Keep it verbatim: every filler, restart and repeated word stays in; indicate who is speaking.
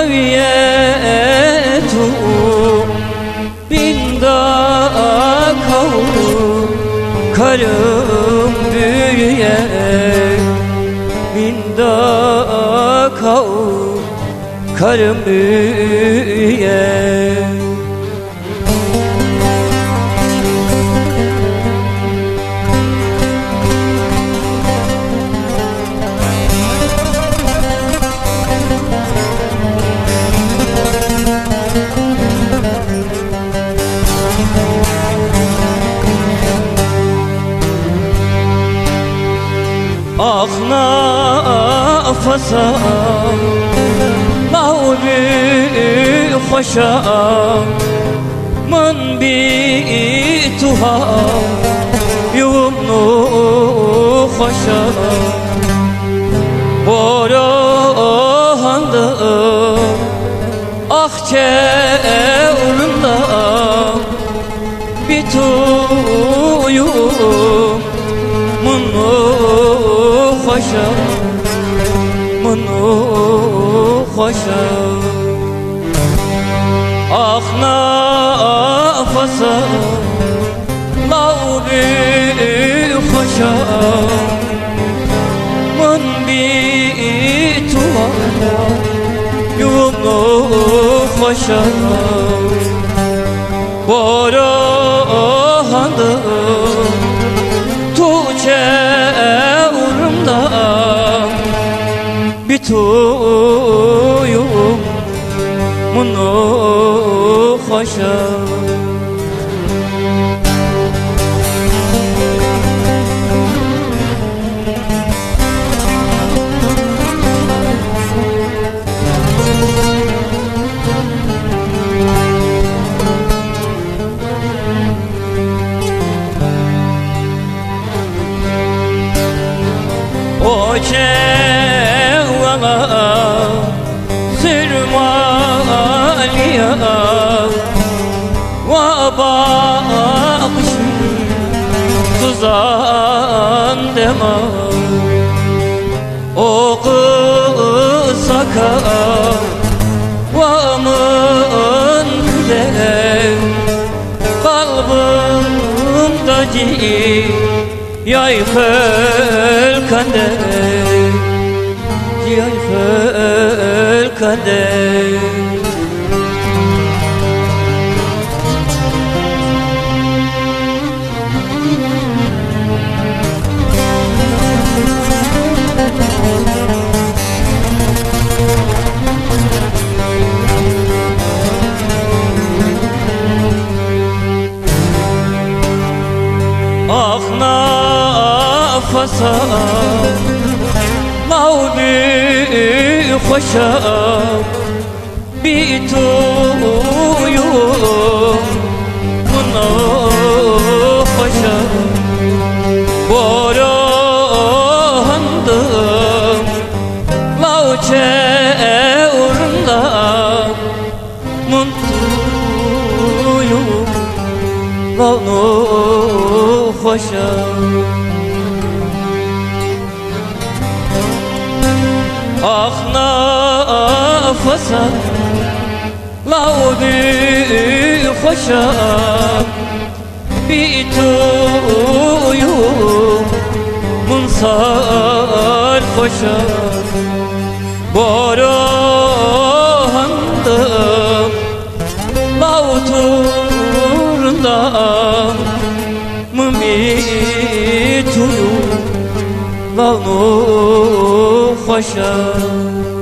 Speaker 1: Kavyetu binda kavu karım büyüye binda kavu karım büyüye. Ah nafasa mağbi hoşa man bi tuha yumnu hoşa borohanda ah çevrunda bituyum munu hoşa munu hoşa. Ah nafasa mağbi hoşa man bi tuha yumnu hoşa borohanda tuğçe bituyum munu hoşa. O çevana sürmaliya ve bakışım tuzan dema o kısaka ve mın güzel kalbimde ci yay felkande yay felkande. Ah nafasa mağbi hoşa bituyum munu hoşa borohandım lav çevrunda mutluyum lavnu hoşa. Ah nafasa lavbi hoşa bituyum munsar hoşa borohandım lav turunda mın bituyum lavnu hoşa.